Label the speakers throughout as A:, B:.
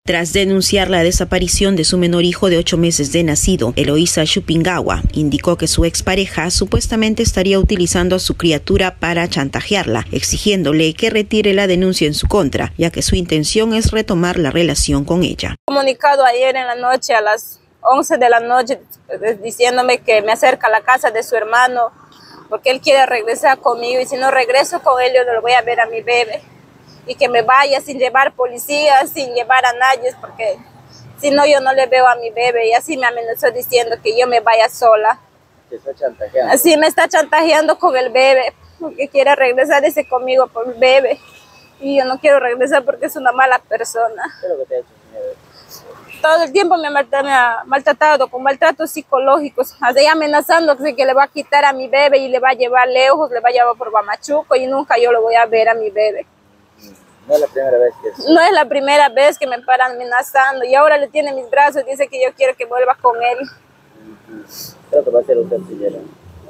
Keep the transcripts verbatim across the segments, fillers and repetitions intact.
A: Tras denunciar la desaparición de su menor hijo de ocho meses de nacido, Eloísa Chupingawa indicó que su expareja supuestamente estaría utilizando a su criatura para chantajearla, exigiéndole que retire la denuncia en su contra, ya que su intención es retomar la relación con ella.
B: Comunicado ayer en la noche a las once de la noche diciéndome que me acerca a la casa de su hermano porque él quiere regresar conmigo y si no regreso con él yo no lo voy a ver a mi bebé. Y que me vaya sin llevar policías, sin llevar a nadie, porque si no yo no le veo a mi bebé. Y así me amenazó diciendo que yo me vaya sola.
C: ¿Te está chantajeando?
B: Así me está chantajeando con el bebé, porque quiere regresarse conmigo por el bebé. Y yo no quiero regresar porque es una mala persona.
C: ¿Qué es lo que te ha hecho, señora?
B: Todo el tiempo me, maltra me ha maltratado con maltratos psicológicos, así amenazando que le va a quitar a mi bebé y le va a llevar lejos, le va a llevar por Huamachuco y nunca yo lo voy a ver a mi bebé.
C: No es la primera vez que... Es...
B: No es la primera vez que me paran amenazando y ahora le tiene mis brazos, dice que yo quiero que vuelva con él.
C: Creo que va a ser usted, señora.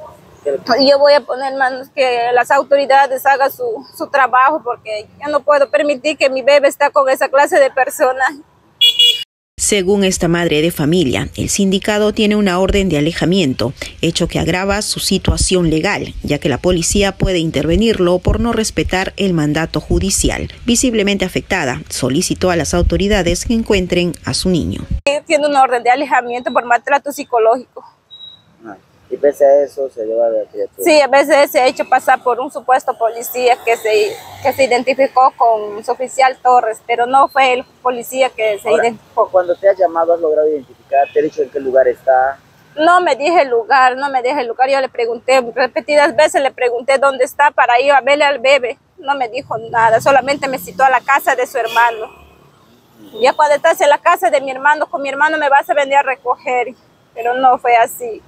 B: Y yo voy a poner manos que las autoridades hagan su, su trabajo porque yo no puedo permitir que mi bebé esté con esa clase de personas.
A: Según esta madre de familia, el sindicado tiene una orden de alejamiento, hecho que agrava su situación legal, ya que la policía puede intervenirlo por no respetar el mandato judicial. Visiblemente afectada, solicitó a las autoridades que encuentren a su niño.
B: Tiene una orden de alejamiento por maltrato psicológico.
C: Y pese a eso se lleva de la criatura.
B: Sí, a veces se ha hecho pasar por un supuesto policía que se, que se identificó con su oficial Torres, pero no fue el policía que se
C: Ahora,
B: identificó.
C: Cuando te has llamado, ¿has logrado identificar? ¿Te ha dicho en qué lugar está?
B: No me dije el lugar, no me dije el lugar. Yo le pregunté, repetidas veces le pregunté dónde está para ir a verle al bebé. No me dijo nada, solamente me citó a la casa de su hermano. Mm. Ya cuando estás en la casa de mi hermano, con mi hermano me vas a venir a recoger, pero no fue así.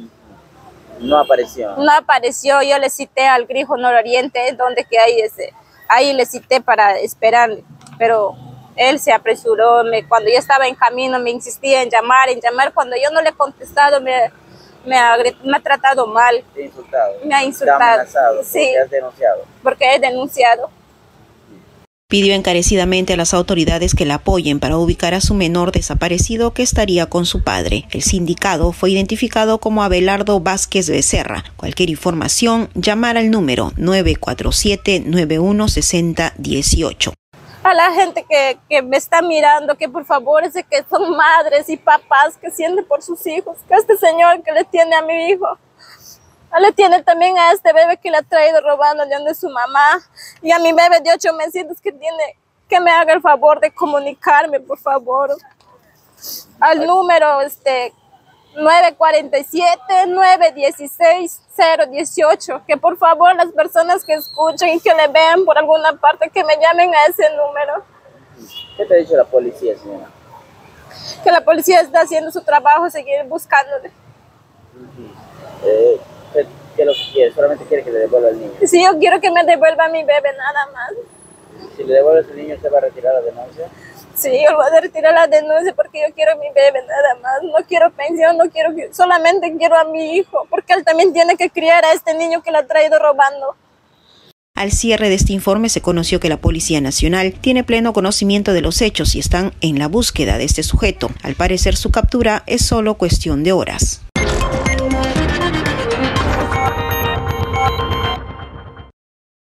C: No apareció.
B: No apareció, yo le cité al Grijo Nororiente, donde que hay ese, ahí le cité para esperar, pero él se apresuró, me, cuando yo estaba en camino me insistía en llamar, en llamar, cuando yo no le he contestado me, me, ha, me ha tratado mal.
C: ¿Te ha insultado?
B: Me ha insultado.
C: ¿Te ha amenazado?
B: Sí.
C: ¿Porque has denunciado?
B: Porque he denunciado.
A: Pidió encarecidamente a las autoridades que la apoyen para ubicar a su menor desaparecido que estaría con su padre. El sindicado fue identificado como Abelardo Vázquez Becerra. Cualquier información, llamar al número nueve cuatro siete, nueve uno seis cero uno ocho.
B: A la gente que, que me está mirando, que por favor, ese que son madres y papás que sienten por sus hijos, que este señor que le tiene a mi hijo, le tiene también a este bebé que le ha traído robando de donde su mamá y a mi bebé de ocho meses que tiene, que me haga el favor de comunicarme, por favor, al número este nueve cuatro siete, nueve uno seis, cero uno ocho, que por favor las personas que escuchen y que le vean por alguna parte, que me llamen a ese número.
C: ¿Qué te ha dicho la policía, señora?
B: Que la policía está haciendo su trabajo, seguir buscándole.
C: Uh-huh. eh, ¿qué, ¿Qué es lo que quiere? ¿Solamente quiere que le devuelva al niño?
B: Sí, yo quiero que me devuelva a mi bebé, nada más.
C: Si le devuelve al niño, ¿usted va a retirar la denuncia?
B: Sí, yo voy a retirar la denuncia porque yo quiero a mi bebé, nada más. No quiero pensión, no quiero, solamente quiero a mi hijo, porque él también tiene que criar a este niño que le ha traído robando.
A: Al cierre de este informe se conoció que la Policía Nacional tiene pleno conocimiento de los hechos y están en la búsqueda de este sujeto. Al parecer su captura es solo cuestión de horas.